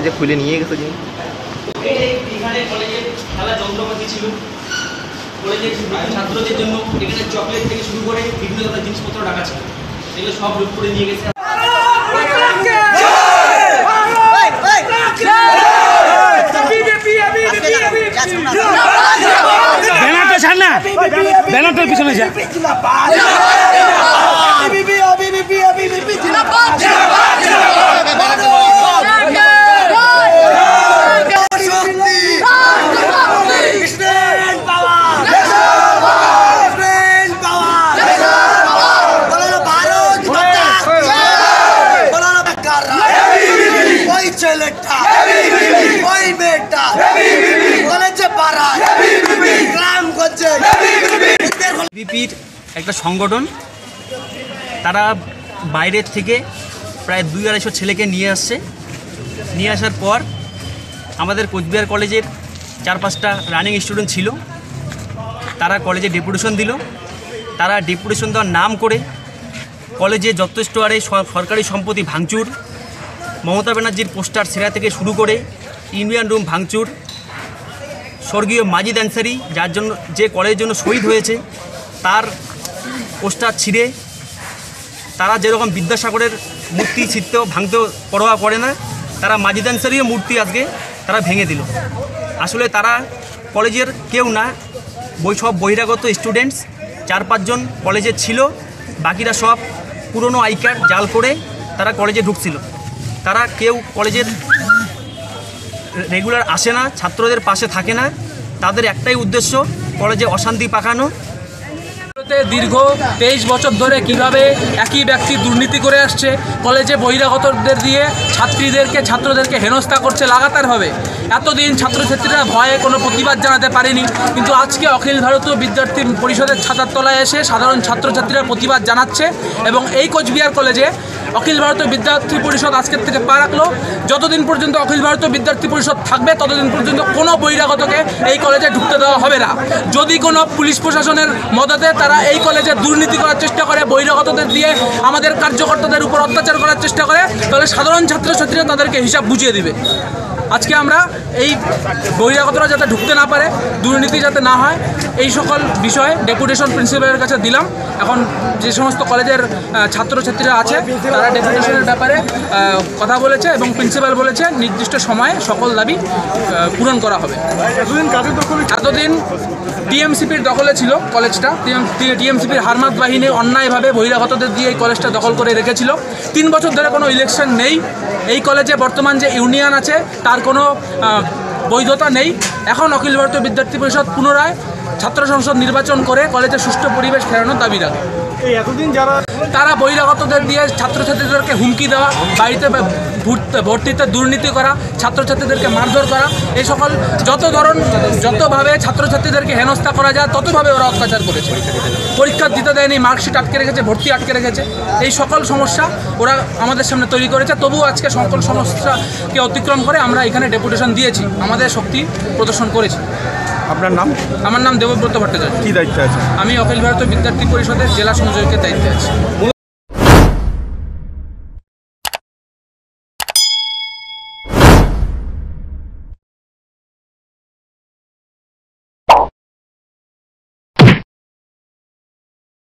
যে খুলে নিয়ে গেছে জিনিস? এখানে কলেজে খেলা যন্ত্রপাতি ছিল, কলেজের ছাত্রদের জন্য এখানে চকলেট থেকে শুরু করে বিভিন্ন ধরনের জিনিসপত্র রাখা ছিল, সেগুলো সব লুট করে নিয়ে গেছে। ব্যানারটা ছাড় না, ব্যানারটার পিছনে যা। বিপির একটা সংগঠন, তারা বাইরের থেকে প্রায় 200-250 ছেলেকে নিয়ে আসছে। নিয়ে আসার পর আমাদের কোচবিহার কলেজের 4-5টা রানিং স্টুডেন্ট ছিল, তারা কলেজে ডেপুটেশন দিল। তারা ডেপুটেশন দেওয়ার নাম করে কলেজে যথেষ্ট হারে সরকারি সম্পত্তি ভাঙচুর, মমতা ব্যানার্জির পোস্টার ছেঁড়া থেকে শুরু করে ইউনিয়ন রুম ভাঙচুর, স্বর্গীয় মাজিদ আনসারি যার জন্য যে কলেজের জন্য শহীদ হয়েছে তার পোস্টার ছিঁড়ে, তারা যেরকম বিদ্যাসাগরের মূর্তি ছিঁড়তেও ভাঙতেও পরোয়া করে না, তারা মাজিদ আনসারির মূর্তি আজকে তারা ভেঙে দিল। আসলে তারা কলেজের কেউ না, সব বহিরাগত স্টুডেন্টস 4-5 জন কলেজের ছিল, বাকিরা সব পুরনো আই কার্ড জাল করে তারা কলেজে ঢুকছিল। তারা কেউ কলেজের রেগুলার আসে না, ছাত্রদের পাশে থাকে না, তাদের একটাই উদ্দেশ্য কলেজে অশান্তি পাকানো। দীর্ঘ 23 বছর ধরে কিভাবে একই ব্যক্তি দুর্নীতি করে আসছে, কলেজে বহিরাগতদের দিয়ে ছাত্রদেরকে হেনস্থা করছে লাগাতারভাবে। এতদিন ছাত্রছাত্রীরা ভয়ে কোনো প্রতিবাদ জানাতে পারেনি, কিন্তু আজকে অখিল ভারতীয় বিদ্যার্থী পরিষদের ছাতার তলায় এসে সাধারণ ছাত্রছাত্রীরা প্রতিবাদ জানাচ্ছে। এবং এই কোচবিহার কলেজে অখিল ভারতীয় বিদ্যার্থী পরিষদ আজকের থেকে পা রাখলো, যতদিন পর্যন্ত অখিল ভারতীয় বিদ্যার্থী পরিষদ থাকবে ততদিন পর্যন্ত কোনো বহিরাগতকে এই কলেজে ঢুকতে দেওয়া হবে না। যদি কোনো পুলিশ প্রশাসনের মদতে তারা এই কলেজে দুর্নীতি করার চেষ্টা করে, বহিরাগতদের দিয়ে আমাদের কার্যকর্তাদের উপর অত্যাচার করার চেষ্টা করে, তাহলে সাধারণ ছাত্রছাত্রীরা তাদেরকে হিসাব বুঝিয়ে দিবে। আজকে আমরা এই বহিরাগতরা যাতে ঢুকতে না পারে, দুর্নীতি যাতে না হয়, এই সকল বিষয়ে ডেপুটেশন প্রিন্সিপালের কাছে দিলাম। এখন যে সমস্ত কলেজের ছাত্রছাত্রীরা আছে তারা ডেপুটেশনের ব্যাপারে কথা বলেছে এবং প্রিন্সিপাল বলেছে নির্দিষ্ট সময়ে সকল দাবি পূরণ করা হবে। এতদিন টিএমসিপির দখলে ছিল কলেজটা, টিএমসিপির হারমাত বাহিনী অন্যায়ভাবে বহিরাগতদের দিয়ে এই কলেজটা দখল করে রেখেছিল। 3 বছর ধরে কোনো ইলেকশন নেই, এই কলেজে বর্তমান যে ইউনিয়ন আছে তার কোনো বৈধতা নেই। এখন অখিল ভারতীয় বিদ্যার্থী পরিষদ পুনরায় ছাত্র সংসদ নির্বাচন করে কলেজে সুষ্ঠু পরিবেশ ফেরানোর দাবি রাখে। এতদিন যারা তারা বহিরাগতদের দিয়ে ছাত্রছাত্রীদেরকে হুমকি দেওয়া, বাড়িতে ভর্তিতে দুর্নীতি করা, ছাত্রছাত্রীদেরকে মারধর করা, এই সকল যতভাবে ছাত্রছাত্রীদেরকে হেনস্থা করা যায় ততভাবে ওরা অত্যাচার করেছে। পরীক্ষা দিতে দেয়নি, মার্কশিট আটকে রেখেছে, ভর্তি আটকে রেখেছে, এই সকল সমস্যা ওরা আমাদের সামনে তৈরি করেছে। তবুও আজকে সকল সমস্যাকে অতিক্রম করে আমরা এখানে ডেপুটেশন দিয়েছি, আমাদের শক্তি প্রদর্শন করেছি। আপনার নাম? আমার নাম দেবব্রত ভট্টাচার্য। কী দায়িত্বে আছে? আমি অখিল ভারতীয় বিদ্যার্থী পরিষদের জেলা সংযোজকের দায়িত্বে আছি।